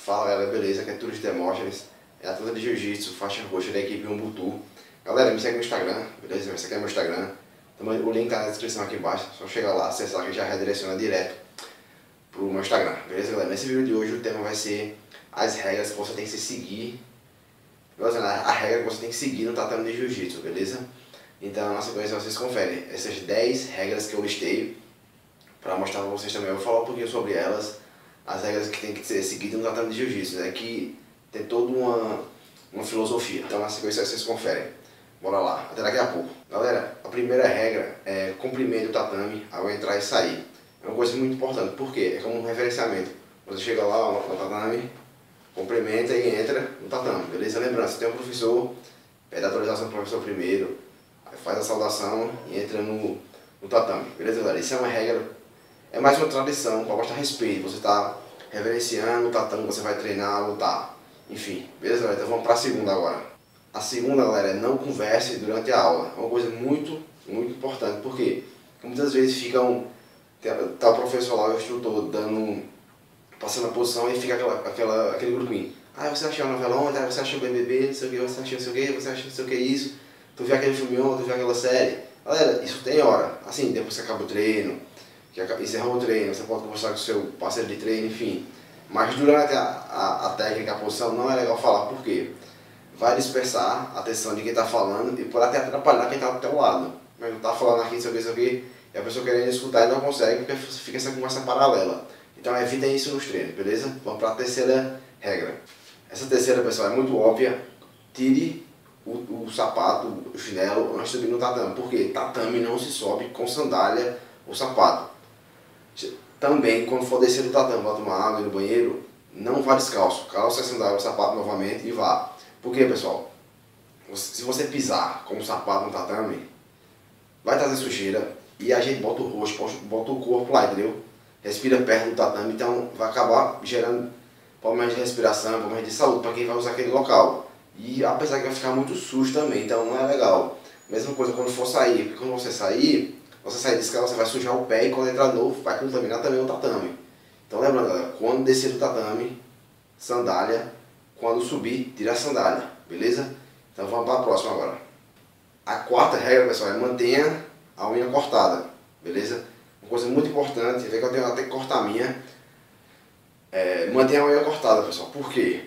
Fala galera, beleza? Aqui é Túlio de Demóstenes, é atleta de Jiu-Jitsu, faixa roxa da equipe Umbutu. Galera, me segue no Instagram, beleza? Esse aqui é meu Instagram. O link tá na descrição aqui embaixo, só chegar lá, acessar que já redireciona direto pro meu Instagram, beleza galera? Nesse vídeo de hoje o tema vai ser as regras que você tem que seguir, a regra que você tem que seguir no tatame de Jiu-Jitsu, beleza? Então na sequência vocês conferem essas 10 regras que eu listei para mostrar para vocês também. Eu vou falar um pouquinho sobre elas, as regras que tem que ser seguidas no tatame de Jiu-Jitsu, né? Que tem toda uma filosofia. Então na sequência vocês conferem. Bora lá, até daqui a pouco. Galera, a primeira regra é cumprimento o tatame ao entrar e sair. É uma coisa muito importante, porque é como um referenciamento. Você chega lá no tatame, cumprimenta e entra no tatame, beleza? Lembrando, se tem um professor, pede a autorização do professor primeiro, aí faz a saudação e entra no tatame, beleza galera? Isso é uma regra, é mais uma tradição para mostrar respeito. Você está reverenciando o tatame, você vai treinar, lutar, enfim, beleza galera? Então vamos para a segunda agora. A segunda, galera, é não converse durante a aula. É uma coisa muito importante, porque muitas vezes tá o professor lá, o instrutor, passando a posição e fica aquele grupinho. Ah, você achou a novela ontem, você achou o BBB, não sei o que, você achou não sei o que, você achou não sei o que isso, tu viu aquele filme ontem, tu viu aquela série. Galera, isso tem hora. Assim, depois que acaba o treino, encerrou o treino, você pode conversar com o seu parceiro de treino, enfim. Mas durante a técnica, a posição, não é legal falar, por quê? Vai dispersar a atenção de quem está falando e pode até atrapalhar quem está do teu lado. Mas não está falando aqui, isso aqui, e a pessoa querendo escutar e não consegue porque fica essa conversa paralela. Então evitem isso nos treinos, beleza? Vamos para a terceira regra. Essa terceira, pessoal, é muito óbvia. Tire o sapato, o chinelo antes de subir no tatame. Porque tatame não se sobe com sandália ou sapato. Também, quando for descer do tatame, vai tomar água no banheiro, não vá descalço. Calça a sandália ou sapato novamente e vá. Por quê, pessoal? Se você pisar com o sapato no tatame, vai trazer sujeira e a gente bota o rosto, bota o corpo lá, entendeu? Respira perto do tatame, então vai acabar gerando problemas de respiração, problemas de saúde para quem vai usar aquele local. E apesar que vai ficar muito sujo também, então não é legal. Mesma coisa quando for sair, porque quando você sair descalço, você vai sujar o pé e quando entrar novo vai contaminar também o tatame. Então lembrando, galera, quando descer do tatame, sandália. Quando subir, tira a sandália, beleza? Então vamos para a próxima agora. A quarta regra, pessoal, é mantenha a unha cortada, beleza? Uma coisa muito importante, vê que eu tenho até que cortar a minha. Mantenha a unha cortada, pessoal. Por quê?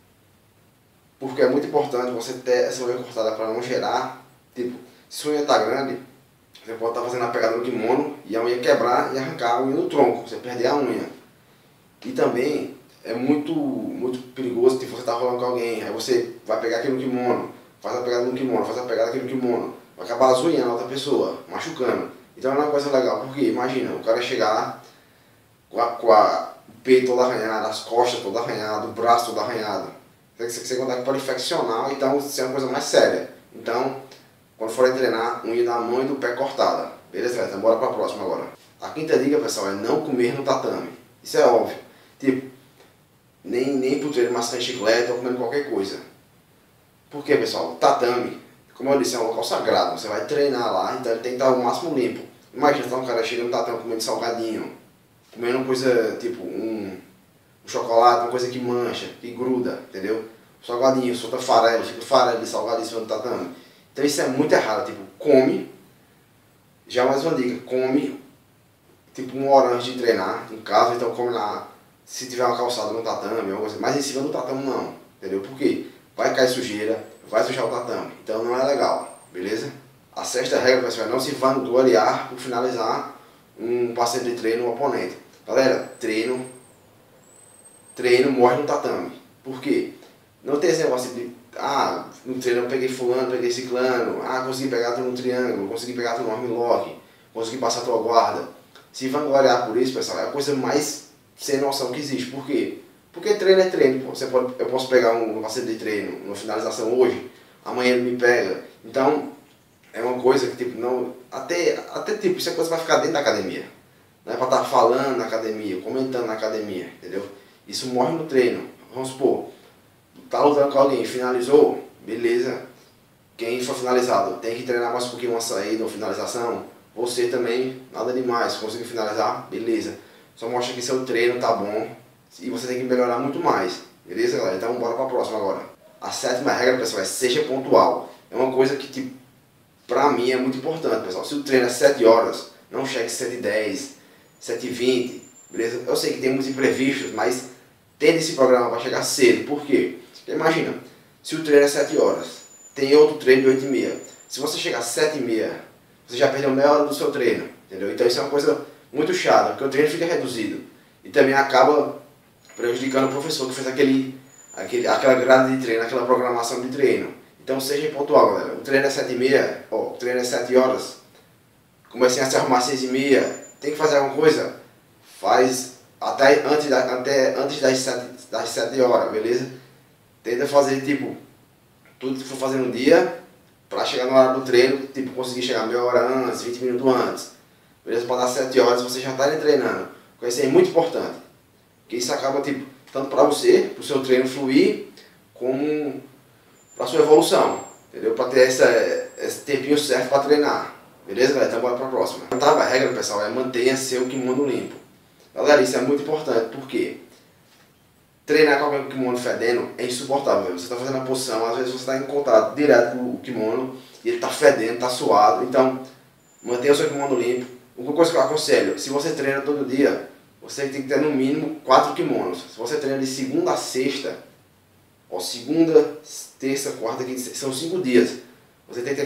Porque é muito importante você ter essa unha cortada para não gerar, tipo, se a unha está grande, você pode estar fazendo a pegada no kimono e a unha quebrar e arrancar a unha no tronco, você perder a unha. E também é muito perigoso se você está rolando com alguém, aí você vai pegar aqui no kimono, faz a pegada no kimono, faz a pegada aqui no kimono, vai acabar azulhando a outra pessoa, machucando. Então não é uma coisa legal, porque imagina, o cara chegar com o peito todo arranhado, as costas todo arranhado, o braço todo arranhado. Você contar que pode infeccionar, então isso é uma coisa mais séria. Então, quando forem treinar, unha da mão e do pé cortada. Beleza? Então bora para a próxima agora. A quinta dica, pessoal, é não comer no tatame. Isso é óbvio. Tipo, nem pro treino mascando chiclete ou comendo qualquer coisa. Por quê, pessoal? O tatame, como eu disse, é um local sagrado. Você vai treinar lá, então ele tem que estar o máximo limpo. Imagina, então, um cara chega no tatame comendo salgadinho, comendo coisa tipo um chocolate, uma coisa que mancha, que gruda, entendeu? Salgadinho, solta farelo, fica farelo de salgado em cima do tatame. Então isso é muito errado, tipo, come, já mais uma dica, come tipo um hora antes de treinar em casa, então come lá. Se tiver uma calçada no tatame, mas em cima do tatame não, entendeu? Por quê? Vai cair sujeira, vai sujar o tatame, então não é legal, beleza? A sexta regra, pessoal, é não se vangloriar por finalizar um parceiro de treino, um oponente. Galera, treino morre no tatame. Por quê? Não tem esse negócio de, no treino eu peguei fulano, peguei ciclano, consegui pegar tu no triângulo, consegui pegar tu no armlock, consegui passar tua guarda. Se vangloriar por isso, pessoal, é a coisa mais sem noção que existe. Por quê? Porque treino é treino. Pô. Eu posso pegar um parceiro de treino, uma finalização hoje, amanhã ele me pega. Então, é uma coisa que, tipo, não... Até tipo, isso é coisa que vai ficar dentro da academia. Não é pra estar falando na academia, comentando na academia, entendeu? Isso morre no treino. Vamos supor, tá lutando com alguém, finalizou, beleza. Quem for finalizado tem que treinar mais um pouquinho uma saída, uma finalização. Você também, nada demais, conseguiu finalizar, beleza. Só mostra que seu treino tá bom e você tem que melhorar muito mais. Beleza, galera? Então bora pra próxima agora. A sétima regra, pessoal, é seja pontual. É uma coisa que, tipo, pra mim é muito importante, pessoal. Se o treino é 7 horas, não chegue 7h10, 7h20, beleza? Eu sei que tem muitos imprevistos, mas tendo esse programa para chegar cedo. Por quê? Porque imagina, se o treino é 7 horas, tem outro treino de 8h30. Se você chegar às 7h30, você já perdeu meia hora do seu treino, entendeu? Então isso é uma coisa muito chata, porque o treino fica reduzido. E também acaba prejudicando o professor que fez aquela grade de treino, aquela programação de treino. Então seja pontual, galera. O treino é 7h30, o treino é 7 horas. Comecem a se arrumar às 6h30. Tem que fazer alguma coisa? Faz até antes das 7 horas, beleza? Tenta fazer tipo tudo que for fazer no dia para chegar na hora do treino, tipo conseguir chegar meia hora antes, 20 minutos antes. Beleza? Para dar 7 horas você já está treinando. Isso é muito importante. Porque isso acaba tipo tanto para você, para o seu treino fluir, como para sua evolução, entendeu? Para ter esse tempinho certo para treinar, beleza, galera? Então bora para a próxima. A oitava regra, pessoal, é mantenha seu kimono limpo. Galera, isso é muito importante, porque treinar com alguém com o kimono fedendo é insuportável. Você está fazendo a posição, às vezes você está em contato direto com o kimono e ele está fedendo, está suado. Então, mantenha o seu kimono limpo. Uma coisa que eu aconselho, se você treina todo dia, você tem que ter no mínimo 4 kimonos. Se você treina de segunda a sexta, ó, segunda, terça, quarta, quinta, são 5 dias. Você tem que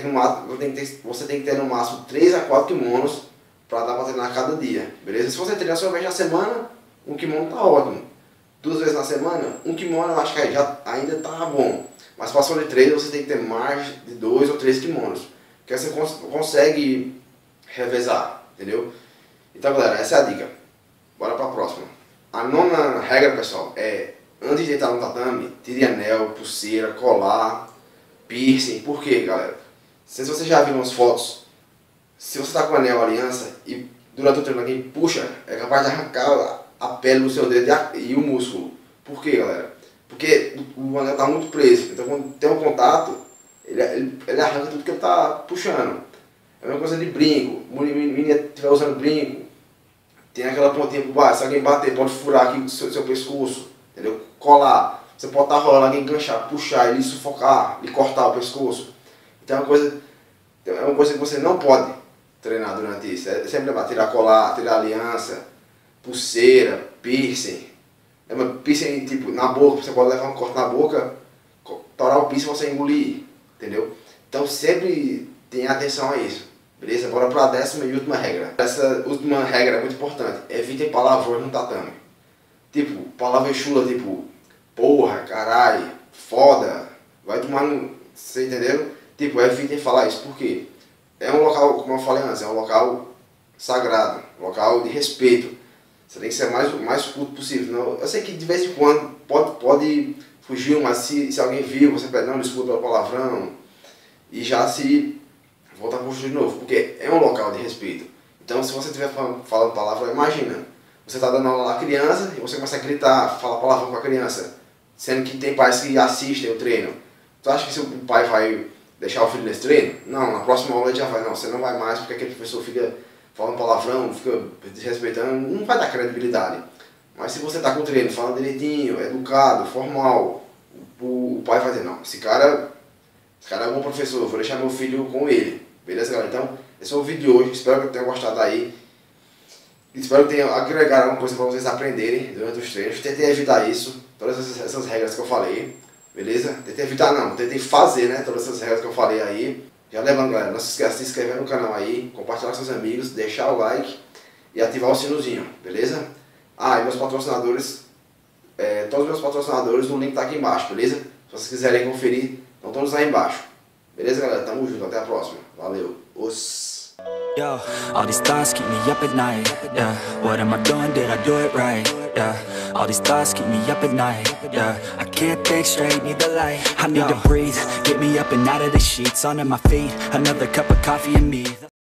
ter no máximo 3 a 4 kimonos para dar para treinar cada dia, beleza? Se você treinar só uma vez na semana, um kimono tá ótimo. 2 vezes na semana, um kimono eu acho que ainda tá bom. Mas passou de 3, você tem que ter mais de 2 ou 3 kimonos, que você consegue revezar, entendeu? Então, galera, essa é a dica. Bora para a próxima. A nona regra, pessoal, é antes de entrar no tatame, tire anel, pulseira, colar, piercing. Por quê, galera? Se você já viu umas fotos, se você está com anel, aliança, e durante o treino alguém puxa, é capaz de arrancar a pele do seu dedo e o músculo. Por quê, galera? Porque o anel está muito preso. Então quando tem um contato, ele arranca tudo que ele está puxando. É a mesma coisa de brinco. Se a menina estiver usando brinco, tem aquela pontinha por baixo. Se alguém bater, pode furar aqui o seu pescoço. Entendeu? Colar. Você pode estar rolando, alguém enganchar, puxar, ele sufocar, e cortar o pescoço. Então é uma coisa que você não pode treinar durante isso. É sempre levar, tirar colar, tirar aliança, pulseira, piercing. Piercing tipo na boca, você pode levar um corte na boca, torar o piercing e você engolir. Entendeu? Então sempre tenha atenção a isso. Beleza? Bora para a 10ª e última regra. Essa última regra é muito importante. Evitem palavrões no tatame. Tipo, palavra chula, tipo, porra, caralho, foda, vai tomar no... Você entendeu? Tipo, evitem falar isso, porque é um local, como eu falei antes, é um local sagrado, um local de respeito. Você tem que ser mais culto possível. Não, eu sei que de vez em quando pode fugir, mas se alguém viu, você pede, não, desculpa pelo palavrão, e já se voltar a fugir de novo, porque é um local de respeito. Então, se você estiver falando palavrão, imagina. Você está dando aula à criança e você começa a gritar, falar palavrão com a criança, sendo que tem pais que assistem o treino. Tu acha que seu pai vai deixar o filho nesse treino? Não, na próxima aula ele já vai, não, você não vai mais porque aquele professor fica falando palavrão, fica desrespeitando, não vai dar credibilidade. Mas se você está com o treino, falando direitinho, educado, formal, o pai vai dizer, não, esse cara é um bom professor, vou deixar meu filho com ele. Beleza, galera? Então, esse é o vídeo de hoje, espero que tenham gostado aí. Espero que tenha agregado alguma coisa para vocês aprenderem durante os treinos. Tentei evitar isso, todas essas regras que eu falei, beleza? Tentei evitar não, tentei fazer, né, todas essas regras que eu falei aí. Já lembrando, galera, não se esqueça de se inscrever no canal aí, compartilhar com seus amigos, deixar o like e ativar o sinozinho, beleza? Ah, e meus patrocinadores, todos os meus patrocinadores, o link tá aqui embaixo, beleza? Se vocês quiserem conferir, estão todos aí embaixo. Beleza, galera? Tamo junto, até a próxima. Valeu. Yo, all these thoughts keep me up at night, yeah. What am I doing, did I do it right, yeah. All these thoughts keep me up at night, yeah. I can't think straight, need the light, I need to breathe. Get me up and out of the sheets, onto my feet, another cup of coffee and me.